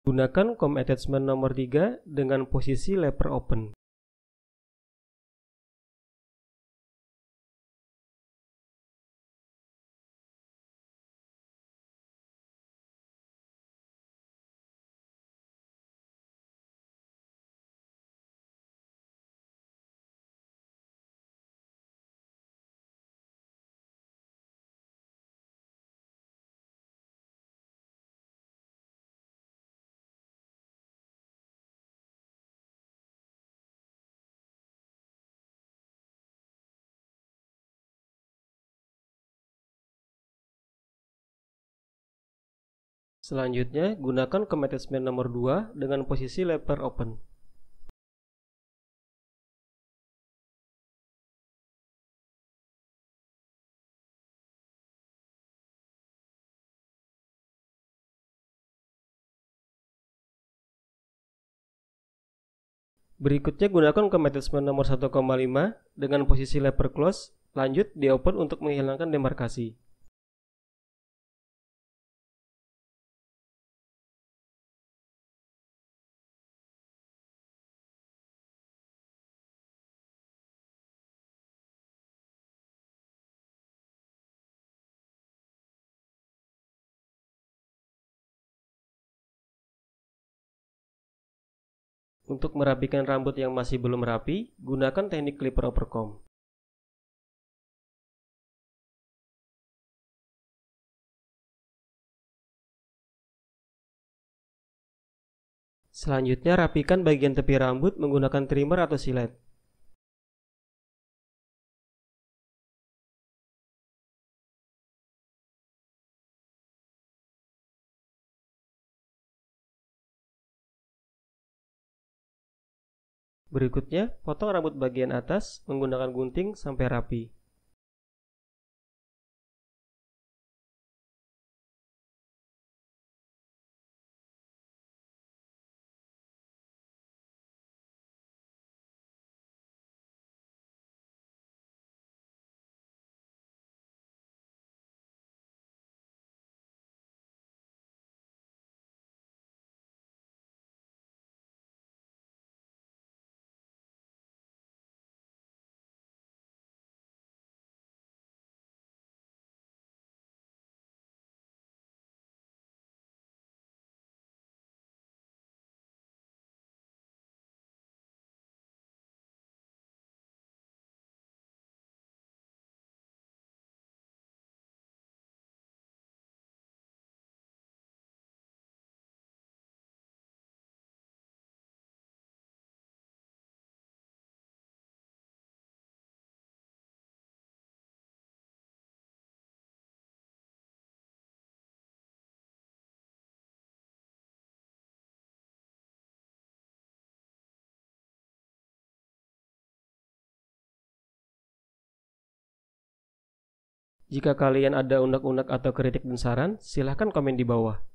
Gunakan COM attachment nomor 3 dengan posisi lever open. Selanjutnya, gunakan COM attachment nomor 2 dengan posisi lever open. Berikutnya gunakan COM attachment nomor 1,5 dengan posisi lever close, lanjut di open untuk menghilangkan demarkasi. Untuk merapikan rambut yang masih belum rapi, gunakan teknik clipper over comb. Selanjutnya, rapikan bagian tepi rambut menggunakan trimmer atau silet. Berikutnya, potong rambut bagian atas menggunakan gunting sampai rapi. Jika kalian ada unek-unek atau kritik dan saran, silahkan komen di bawah.